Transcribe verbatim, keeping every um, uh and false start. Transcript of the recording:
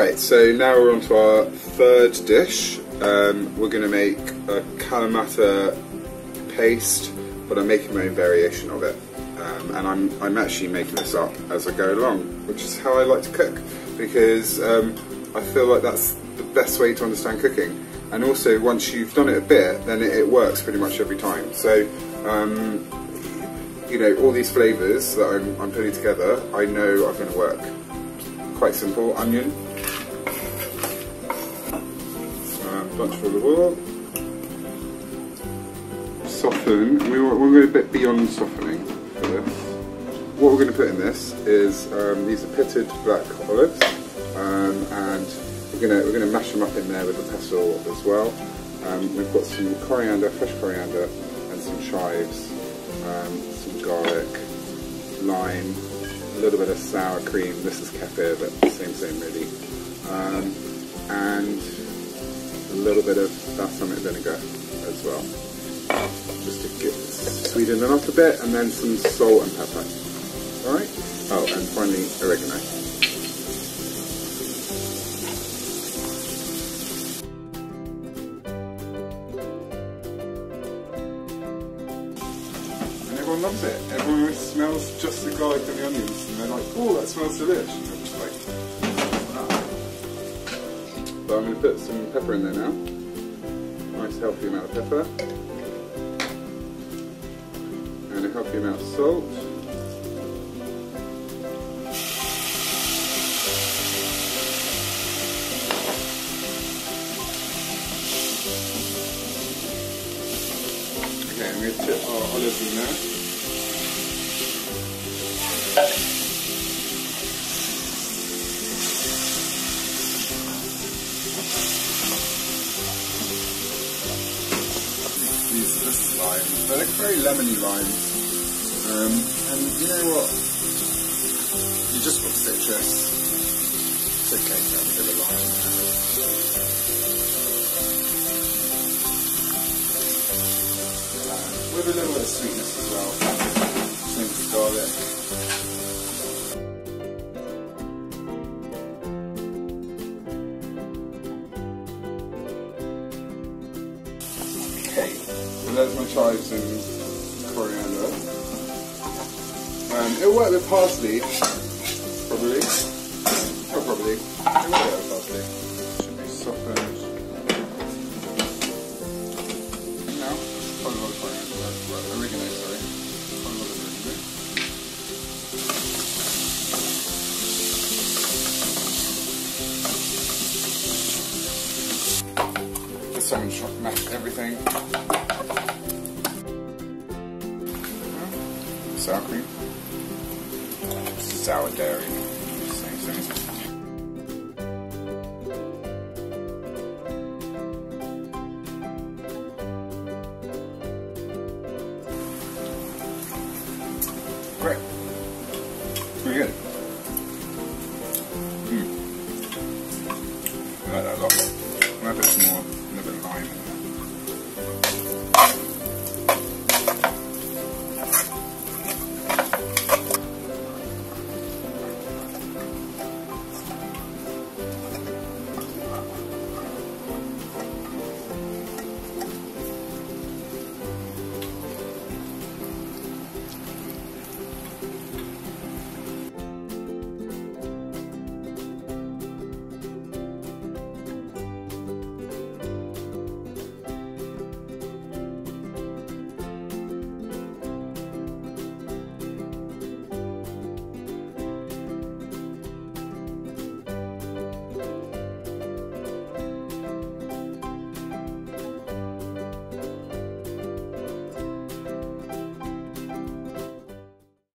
Right, so now we're on to our third dish. Um, we're going to make a Kalamata paste, but I'm making my own variation of it. Um, and I'm, I'm actually making this up as I go along, which is how I like to cook, because um, I feel like that's the best way to understand cooking. And also, once you've done it a bit, then it, it works pretty much every time. So, um, you know, all these flavours that I'm, I'm putting together, I know are going to work. Quite simple. Onion, um, bunch full of oil, soften. We want, we're going a bit beyond softening for this. What we're going to put in this is um, these are pitted black olives, um, and we're going to we're going to mash them up in there with a pestle as well. Um, we've got some coriander, fresh coriander, and some chives, um, some garlic, lime, a little bit of sour cream. This is kefir, but same same really, um, and a little bit of balsamic vinegar as well, just to get sweeten it up a bit, and then some salt and pepper. All right. Oh, and finally oregano. Everyone loves it. Everyone smells just the garlic and the onions, and they're like, "Oh, that smells delicious." And they're just like, ah. So I'm going to put some pepper in there now. Nice healthy amount of pepper, and a healthy amount of salt. Okay, I'm going to tip our olives in there. These are just limes. They're like very lemony limes. Um, and you know what? You just got citrus. It's okay to have a bit of lime in there. Uh, with a little bit of sweetness as well. Same as garlic. Okay, so there's my chives and coriander. Um, it'll work with parsley, probably. Not probably. It will work with parsley. Should be softened. Now, quite a lot of coriander. Well, oregano, sorry. Quite a lot of oregano. This time I'm just trying to mash everything. Sour cream. Sour dairy. Same thing. Great. Pretty good.